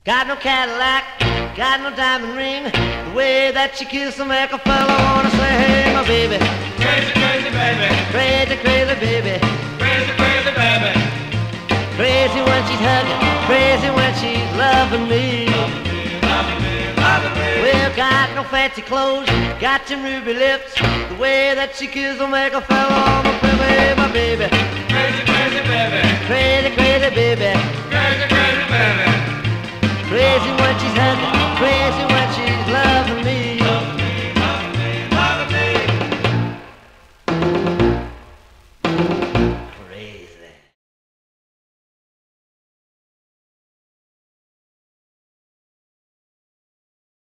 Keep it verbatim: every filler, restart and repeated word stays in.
Got no Cadillac, got no diamond ring. The way that she kisses will make a fella wanna say, hey, my baby. Crazy, crazy baby. Crazy, crazy baby. Crazy, crazy baby. Crazy when she's hugging, crazy when she's loving me. Loving me, loving me, loving me. Well, got no fancy clothes, got them ruby lips. The way that she kisses will make a fella wanna